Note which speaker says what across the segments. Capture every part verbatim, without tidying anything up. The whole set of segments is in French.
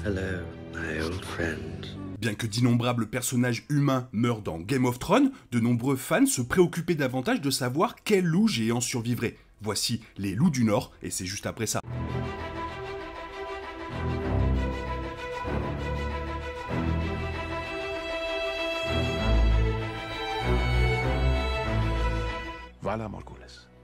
Speaker 1: Hello, my old friend.
Speaker 2: Bien que d'innombrables personnages humains meurent dans Game of Thrones, de nombreux fans se préoccupaient davantage de savoir quel loup géant survivrait. Voici les loups du Nord, et c'est juste après ça.
Speaker 3: Voilà, Morghulis.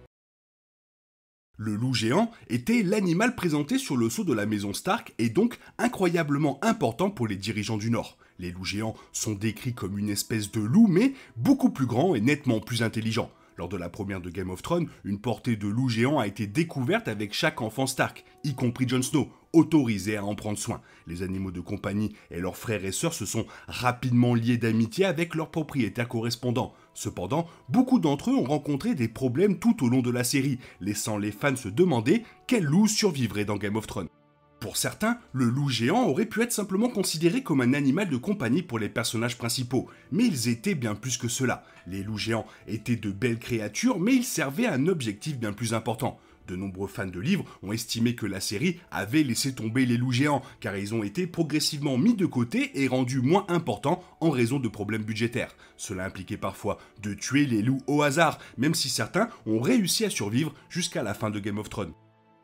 Speaker 2: Le loup géant était l'animal présenté sur le sceau de la maison Stark et donc incroyablement important pour les dirigeants du Nord. Les loups géants sont décrits comme une espèce de loup, mais beaucoup plus grand et nettement plus intelligent. Lors de la première de Game of Thrones, une portée de loups géants a été découverte avec chaque enfant Stark, y compris Jon Snow, autorisé à en prendre soin. Les animaux de compagnie et leurs frères et sœurs se sont rapidement liés d'amitié avec leurs propriétaires correspondants. Cependant, beaucoup d'entre eux ont rencontré des problèmes tout au long de la série, laissant les fans se demander quel loup survivrait dans Game of Thrones. Pour certains, le loup géant aurait pu être simplement considéré comme un animal de compagnie pour les personnages principaux, mais ils étaient bien plus que cela. Les loups géants étaient de belles créatures, mais ils servaient à un objectif bien plus important. De nombreux fans de livres ont estimé que la série avait laissé tomber les loups géants, car ils ont été progressivement mis de côté et rendus moins importants en raison de problèmes budgétaires. Cela impliquait parfois de tuer les loups au hasard, même si certains ont réussi à survivre jusqu'à la fin de Game of Thrones.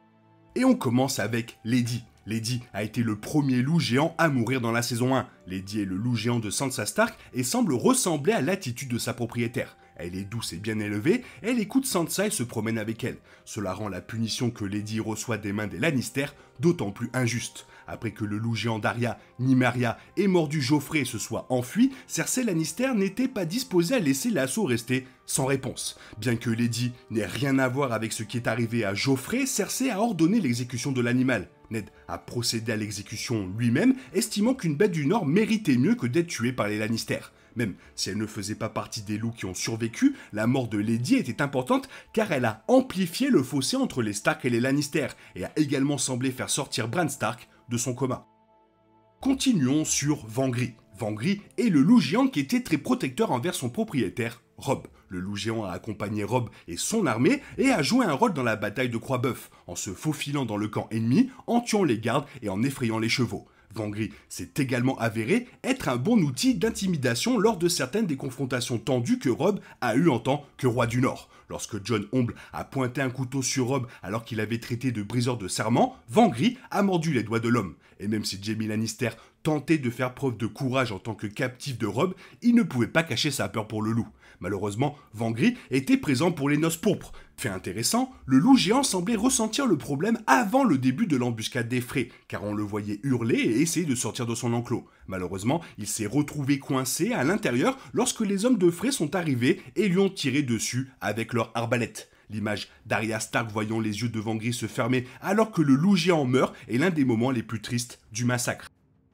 Speaker 2: Et on commence avec Lady. Lady a été le premier loup géant à mourir dans la saison un. Lady est le loup géant de Sansa Stark et semble ressembler à l'attitude de sa propriétaire. Elle est douce et bien élevée, elle écoute Sansa et se promène avec elle. Cela rend la punition que Lady reçoit des mains des Lannister d'autant plus injuste. Après que le loup géant d'Arya, Nymeria et mordu Joffrey se soient enfuis, Cersei Lannister n'était pas disposée à laisser l'assaut rester sans réponse. Bien que Lady n'ait rien à voir avec ce qui est arrivé à Joffrey, Cersei a ordonné l'exécution de l'animal. Ned a procédé à l'exécution lui-même, estimant qu'une bête du Nord méritait mieux que d'être tuée par les Lannister. Même si elle ne faisait pas partie des loups qui ont survécu, la mort de Lady était importante car elle a amplifié le fossé entre les Stark et les Lannister et a également semblé faire sortir Bran Stark de son coma. Continuons sur Vangry. Vangry est le loup géant qui était très protecteur envers son propriétaire, Robb. Le loup géant a accompagné Robb et son armée et a joué un rôle dans la bataille de Croix-Bœuf, en se faufilant dans le camp ennemi, en tuant les gardes et en effrayant les chevaux. Vangry s'est également avéré être un bon outil d'intimidation lors de certaines des confrontations tendues que Robb a eues en tant que roi du Nord. Lorsque Jon Omble a pointé un couteau sur Robb alors qu'il avait traité de briseur de serment, Vangry a mordu les doigts de l'homme. Et même si Jaime Lannister tentait de faire preuve de courage en tant que captif de Robb, il ne pouvait pas cacher sa peur pour le loup. Malheureusement, Vangry était présent pour les noces pourpres. Fait intéressant, le loup géant semblait ressentir le problème avant le début de l'embuscade des Frey, car on le voyait hurler et essayer de sortir de son enclos. Malheureusement, il s'est retrouvé coincé à l'intérieur lorsque les hommes de Frey sont arrivés et lui ont tiré dessus avec leurs arbalètes. L'image d'Arya Stark voyant les yeux de Vangry se fermer alors que le loup géant meurt est l'un des moments les plus tristes du massacre.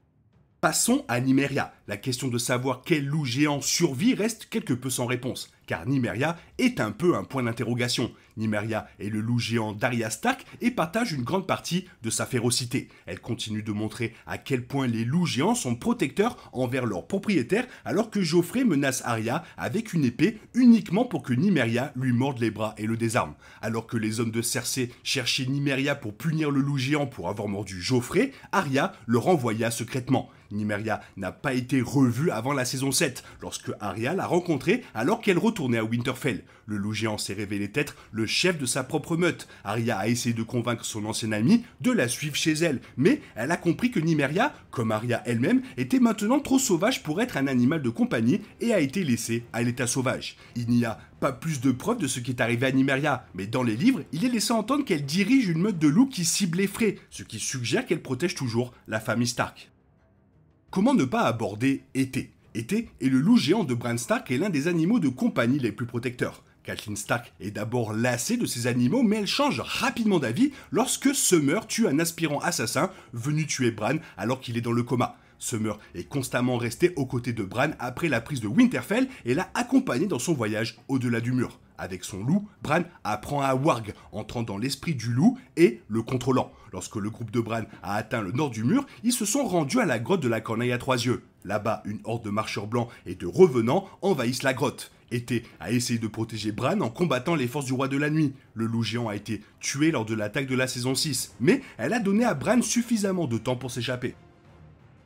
Speaker 2: Passons à Nymeria. La question de savoir quel loup géant survit reste quelque peu sans réponse, car Nymeria est un peu un point d'interrogation. Nymeria est le loup géant d'Arya Stark et partage une grande partie de sa férocité. Elle continue de montrer à quel point les loups géants sont protecteurs envers leurs propriétaires, alors que Joffrey menace Arya avec une épée uniquement pour que Nymeria lui morde les bras et le désarme. Alors que les hommes de Cersei cherchaient Nymeria pour punir le loup géant pour avoir mordu Joffrey, Arya le renvoya secrètement. Nymeria n'a pas été revue avant la saison sept, lorsque Arya l'a rencontrée alors qu'elle retournait à Winterfell. Le loup géant s'est révélé être le chef de sa propre meute. Arya a essayé de convaincre son ancienne amie de la suivre chez elle, mais elle a compris que Nymeria, comme Arya elle-même, était maintenant trop sauvage pour être un animal de compagnie et a été laissée à l'état sauvage. Il n'y a pas plus de preuves de ce qui est arrivé à Nymeria, mais dans les livres, il est laissé entendre qu'elle dirige une meute de loups qui cible les Frey, ce qui suggère qu'elle protège toujours la famille Stark. Comment ne pas aborder Été ? Été est le loup géant de Bran Stark et l'un des animaux de compagnie les plus protecteurs. Catelyn Stark est d'abord lassée de ces animaux, mais elle change rapidement d'avis lorsque Summer tue un aspirant assassin venu tuer Bran alors qu'il est dans le coma. Summer est constamment resté aux côtés de Bran après la prise de Winterfell et l'a accompagné dans son voyage au-delà du mur. Avec son loup, Bran apprend à warg, entrant dans l'esprit du loup et le contrôlant. Lorsque le groupe de Bran a atteint le nord du mur, ils se sont rendus à la grotte de la Corneille à trois yeux. Là-bas, une horde de marcheurs blancs et de revenants envahissent la grotte. Été a essayé de protéger Bran en combattant les forces du roi de la nuit. Le loup géant a été tué lors de l'attaque de la saison six, mais elle a donné à Bran suffisamment de temps pour s'échapper.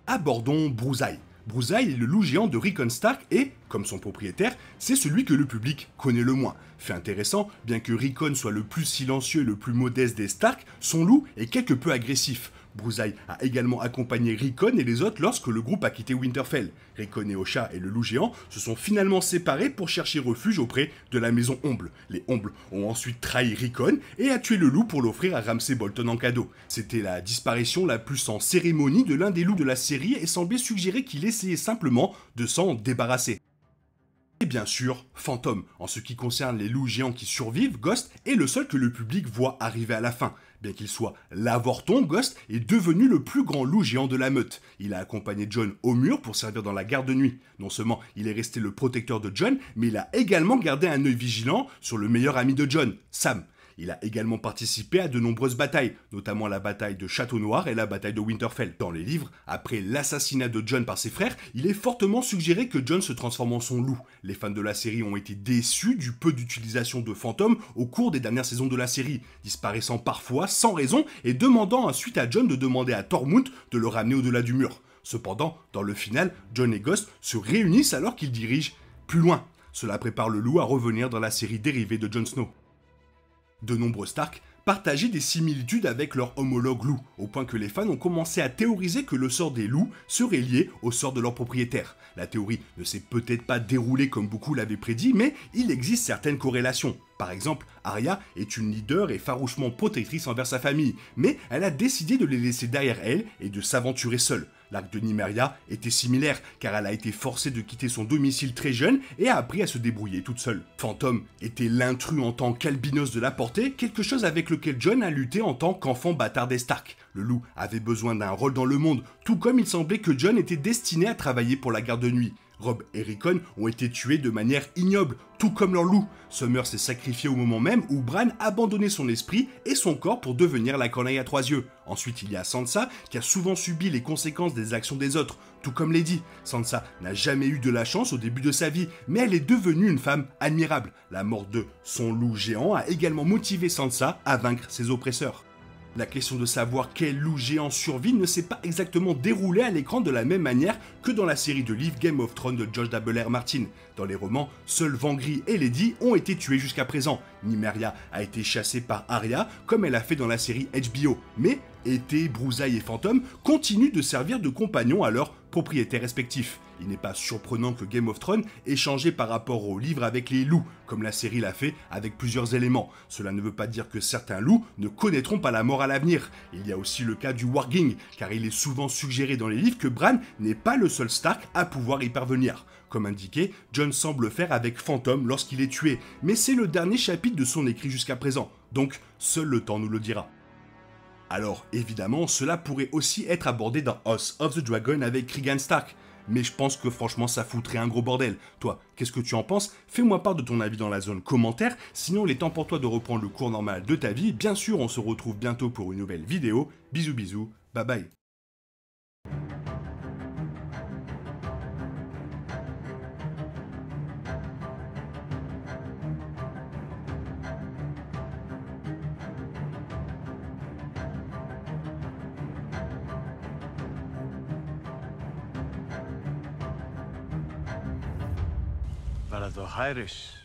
Speaker 2: Abordons Bruisaille. Bruisaille est le loup géant de Rickon Stark et, comme son propriétaire, c'est celui que le public connaît le moins. Fait intéressant, bien que Rickon soit le plus silencieux et le plus modeste des Stark, son loup est quelque peu agressif. Bruisaille a également accompagné Rickon et les autres lorsque le groupe a quitté Winterfell. Rickon et Osha et le loup géant se sont finalement séparés pour chercher refuge auprès de la maison Omble. Les Ombles ont ensuite trahi Rickon et a tué le loup pour l'offrir à Ramsay Bolton en cadeau. C'était la disparition la plus sans cérémonie de l'un des loups de la série et semblait suggérer qu'il essayait simplement de s'en débarrasser. Et bien sûr, Fantôme. En ce qui concerne les loups géants qui survivent, Ghost est le seul que le public voit arriver à la fin. Bien qu'il soit l'avorton, Ghost est devenu le plus grand loup géant de la meute. Il a accompagné Jon au mur pour servir dans la garde de nuit. Non seulement il est resté le protecteur de Jon, mais il a également gardé un œil vigilant sur le meilleur ami de Jon, Sam. Il a également participé à de nombreuses batailles, notamment la bataille de Château Noir et la bataille de Winterfell. Dans les livres, après l'assassinat de Jon par ses frères, il est fortement suggéré que Jon se transforme en son loup. Les fans de la série ont été déçus du peu d'utilisation de fantômes au cours des dernières saisons de la série, disparaissant parfois sans raison et demandant ensuite à Jon de demander à Tormund de le ramener au-delà du mur. Cependant, dans le final, Jon et Ghost se réunissent alors qu'ils dirigent plus loin. Cela prépare le loup à revenir dans la série dérivée de Jon Snow. De nombreux Stark partageaient des similitudes avec leur homologue loup, au point que les fans ont commencé à théoriser que le sort des loups serait lié au sort de leur propriétaire. La théorie ne s'est peut-être pas déroulée comme beaucoup l'avaient prédit, mais il existe certaines corrélations. Par exemple, Arya est une leader et farouchement protectrice envers sa famille, mais elle a décidé de les laisser derrière elle et de s'aventurer seule. L'arc de Nymeria était similaire, car elle a été forcée de quitter son domicile très jeune et a appris à se débrouiller toute seule. Fantôme était l'intrus en tant qu'albinos de la portée, quelque chose avec lequel Jon a lutté en tant qu'enfant bâtard des Stark. Le loup avait besoin d'un rôle dans le monde, tout comme il semblait que Jon était destiné à travailler pour la garde de nuit. Robb et Rickon ont été tués de manière ignoble, tout comme leur loup. Summer s'est sacrifié au moment même où Bran abandonnait son esprit et son corps pour devenir la corneille à trois yeux. Ensuite, il y a Sansa, qui a souvent subi les conséquences des actions des autres, tout comme Lady. Sansa n'a jamais eu de la chance au début de sa vie, mais elle est devenue une femme admirable. La mort de son loup géant a également motivé Sansa à vaincre ses oppresseurs. La question de savoir quel loup géant survit ne s'est pas exactement déroulée à l'écran de la même manière que dans la série de livres Game of Thrones de George W R Martin. Dans les romans, seuls Vangry et Lady ont été tués jusqu'à présent. Nymeria a été chassée par Arya, comme elle a fait dans la série H B O. Mais Été, Bruisaille et Fantôme continuent de servir de compagnons à leurs propriétaires respectifs. Il n'est pas surprenant que Game of Thrones ait changé par rapport aux livres avec les loups, comme la série l'a fait avec plusieurs éléments. Cela ne veut pas dire que certains loups ne connaîtront pas la mort à l'avenir. Il y a aussi le cas du warging, car il est souvent suggéré dans les livres que Bran n'est pas le seul Stark à pouvoir y parvenir. Comme indiqué, Jon semble faire avec Fantôme lorsqu'il est tué, mais c'est le dernier chapitre de son écrit jusqu'à présent, donc seul le temps nous le dira. Alors évidemment, cela pourrait aussi être abordé dans House of the Dragon avec Cregan Stark, mais je pense que franchement ça foutrait un gros bordel. Toi, qu'est-ce que tu en penses? Fais-moi part de ton avis dans la zone commentaire, sinon il est temps pour toi de reprendre le cours normal de ta vie. Bien sûr, on se retrouve bientôt pour une nouvelle vidéo. Bisous bisous, bye bye.
Speaker 3: Valador Hyrus.